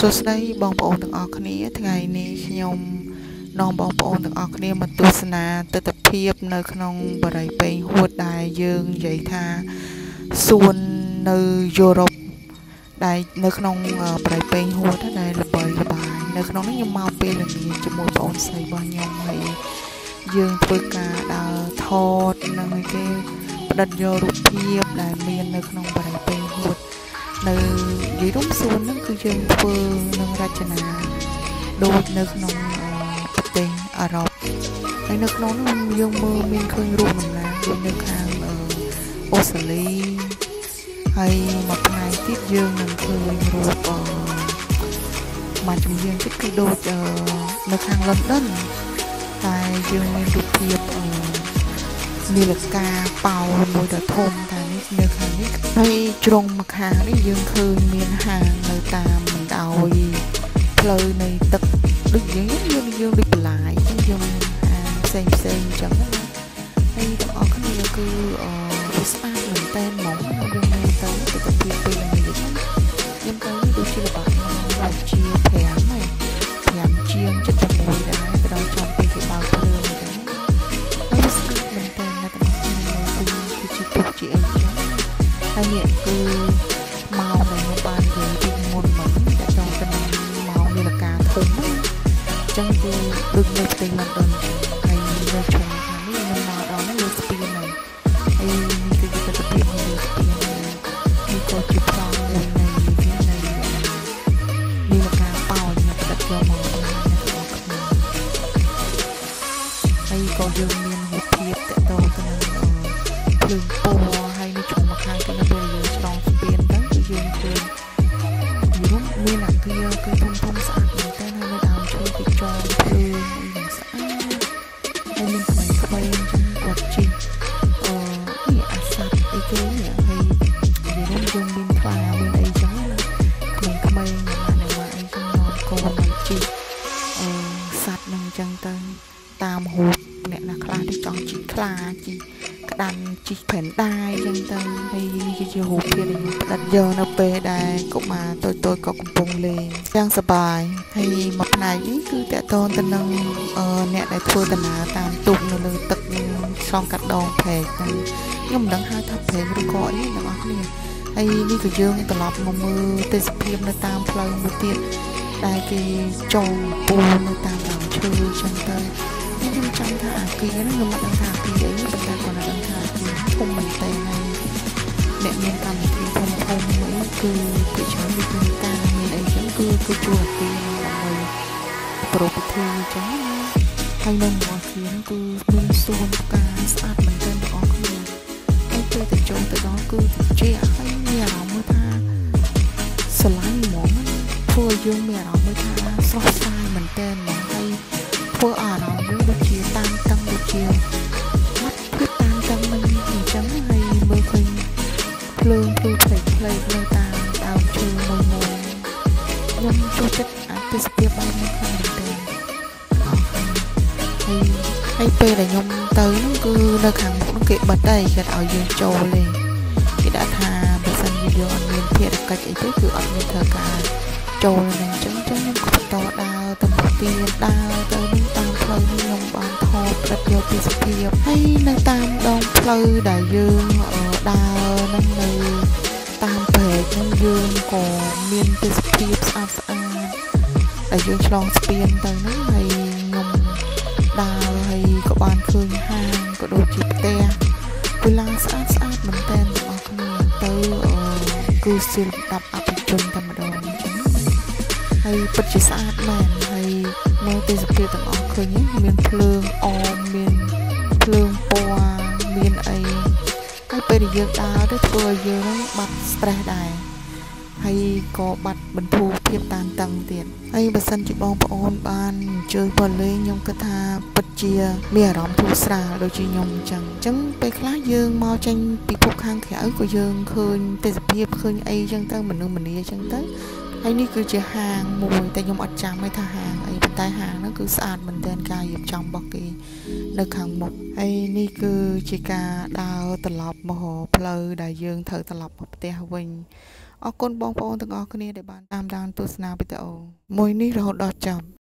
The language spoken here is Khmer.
សួស្តីបងប្អូនទាំងអស់គ្នាថ្ងៃនេះខ្ញុំនាំបងប្អូនទាំងអស់គ្នាមកទស្សនាទស្សនភាពនៅក្នុងបរិយាពេញហួតដែលយើងនិយាយថាសួននៅយុរ៉ុបដែលនៅក្នុងបរិយាពេញហួតដែលល្បីល្បាញនៅក្នុងនេះខ្ញុំមកពេលល្ងាចជាមួយបងប្អូនស្រីរបស់ខ្ញុំហើយយើងធ្វើការដើរថតនិងគេផ្ដិតយករូបភាពដែលមាននៅក្នុងបរិយាពេញហួតនៅនិយាយរួមសួនហ្នឹងគឺយើងធ្វើនឹងរចនាដូចនៅក្នុងប្រទេសអឺរ៉ុបហើយនៅក្នុងនោះយើងមើលមានឃើញរូបតំណាងដូចនៅខាងអូស្ត្រាលីហើយមួយផ្នែកទៀតយើងនឹងឃើញរូបមួយជំនាញទៀតគឺដូចនៅខាងលន់ដុនតែយើងមានរូបភាពនាឡិកាប៉ោមួយដ៏ធំតែនេះនៅខាងនេះហើយជ្រុងម្ខាងនេះយើងឃើញមានហាងនៅតាមបណ្ដោយផ្លូវនៃទឹកដូចយើងដូចបន្លាយអញ្ចឹងយើងហាងផ្សេងអញ្ចឹងណាហើយទាំងអស់គ្នាគឺវាស្អាតមែនតើហ្មងយើងមើលទៅទស្សនវិជ្ជាពេលល្ងាចខ្ញុំទៅដូចជាល្បាក់មកជា5ហើយ5ជាង76ដែរទៅដល់ចំពេលគេបើកភ្លើងអញ្ចឹងហើយស្អាតមែនតើណាទាំងអស់គ្នាគឺជាទុកជាអីចឹងហើយនេះគឺម៉ោងដែលខ្ញុំបាននិយាយពីមុនមកតែចង់ទៅម៉ោងនាឡិកាធំហ្នឹងអញ្ចឹងគឺដូចនៅប្រទេសលន់ដុនហើយនៅជុំខាងនេះខ្ញុំមកដល់នេះលើស្ពានហើយហើយនេះគឺទស្សនវិជ្ជាលើស្ពាននេះក៏ជាផ្លូវមួយនៃនាឡិកាប៉ោខ្ញុំផ្ដិតយកមកហើយក៏យើងមានរូបភាពតកតទៅនឹងភ្លើងពណ៌ហើយនៅជុំមកខាងទៅនៅពេលយើងឆ្លងស្ពានទៅគឺយើងឃើញរួមមានអាគារគឺធំស្អាតមែនតើហើយនៅដើមឈើគឺចងភ្លើងនឹងស្អាតហើយមានក្មេងៗចឹងគាត់ជិះនេះអាសត្វអីគេនេះហើយយើងមានខ្លាមានអីចឹងណាក្មេងៗមកអីចឹងនាំកូនមកជិះសត្វនឹងចឹងទៅតាមហូបអ្នកណាខ្លះទីចង់ជីកខ្លាជីក្តាន់ជីកផែនដាយចឹងទៅហើយជារូបភាពដែលខ្ញុំផ្ដិតយកនៅពេលដែលកុមារតូចក៏កំពុងលេងយ៉ាងសប្បាយហើយមួយផ្នែកនេះគឺតកតទៅនឹងអ្នកដែលធ្វើដំណើរតាមទូកនៅលើទឹកឆ្លងកាត់ដងព្រែកទៅខ្ញុំមិនដឹងហៅថាព្រែកឬក៏អីទាំងអស់គ្នាហើយនេះក៏យើងត្រឡប់មកមើលទេសភាពនៅតាមផ្លូវមួយទៀតដែលគេចងពូនៅតាមដើមឈើចឹងទៅខ្ញុំចង់ថាអាគារហ្នឹងខ្ញុំមិនដឹងថាអាគារអីប៉ុន្តែគាត់ដឹងថាអាគារធំមែនតើហើយអ្នកមានកម្មវិធីធំមួយគឺពីច្រើនវិធីការមានអីចឹងគឺជួលអាគារដើម្បីប្រពៃពិធីចឹងណាហើយនៅមួយអាគារហ្នឹងគឺមានសួនផ្កាស្អាតមែនតើបងប្អូនគ្នាហើយពេលទៅចូលទៅដល់គឺត្រជាក់ហើយមានអារម្មណ៍មួយថាស្រឡាញ់ហ្មងធ្វើឲ្យយើងមានអារម្មណ៍មួយថាស្រស់ស្រាយមែនតើហ្មងហើយធ្វើអារម្មណ៍យើងដូចជាតានតឹងដូចជាបាត់ភាពតានតឹងនឹងអញ្ចឹងហើយមើលឃើញភ្លើងផ្លេកនៅតាមដើមឈើមួយខ្ញុំចូលចិត្តអាទិសភាពបែបនេះខ្លាំងមែនទែនហើយពេលដែលខ្ញុំទៅហ្នឹងគឺនៅខាងមុខហ្នឹងគេបិទដែរគេឲ្យយើងចូលទេគេដាក់ថាបើសិនជាយើងអត់មានភារកិច្ចអីទេគឺអត់មានត្រូវការចូលនឹងអញ្ចឹងខ្ញុំបន្តដើរទៅមុខទៀតដើរទៅនឹងតាមផ្លូវនេះខ្ញុំបានថតផ្ដិតយកទេសភាពហើយនៅតាមដងផ្លូវដែលយើងដើរនឹងនៅតាមព្រែកនឹងយើងក៏មានទេសភាពស្អាតដែលយើងឆ្លងស្ពានទៅហ្នឹងហើយខ្ញុំដើរហើយក៏បានឃើញហាងក៏ដូចជាផ្ទះវិឡាស្អាតមែនតើបងប្អូនគ្នាទៅគឺស្ទីលដាប់អភិជនតែម្ដងអញ្ចឹងហើយពិតជាស្អាតមែនហើយនៅទេសភាពទាំងអស់ឃើញមានភ្លើងអមមានភ្លើងពណ៌មានអីហើយពេលដែលយើងដើរទៅធ្វើឲ្យយើងបាត់ stress ដែរហើយក៏បាត់បន្ធូរភាពតានតឹងទៀតហើយបើសិនជាបងប្អូនបានអញ្ជើញមកលេងខ្ញុំគិតថាពិតជាមានអារម្មណ៍ធូរស្រាលដូចជាខ្ញុំអញ្ចឹងពេលខ្លះយើងមកចេញពីភពខាងក្រៅក៏យើងឃើញទេសភាពឃើញអីអញ្ចឹងទៅមនុស្សម្នាអញ្ចឹងទៅហើយនេះគឺជាហាងមួយតែខ្ញុំអត់ចាំឲ្យថាហាងអីប៉ុន្តែហាងហ្នឹងគឺស្អាតមែនទែនការរៀបចំរបស់គេនៅខាងមុខហើយនេះគឺជាការដើរត្រឡប់មកផ្លូវដែលយើងត្រូវត្រឡប់មកផ្ទះវិញអរគុណបងប្អូនទាំងអស់គ្នាដែលបានតាមដានទស្សនាវីដេអូមួយនេះរហូតដល់ចប់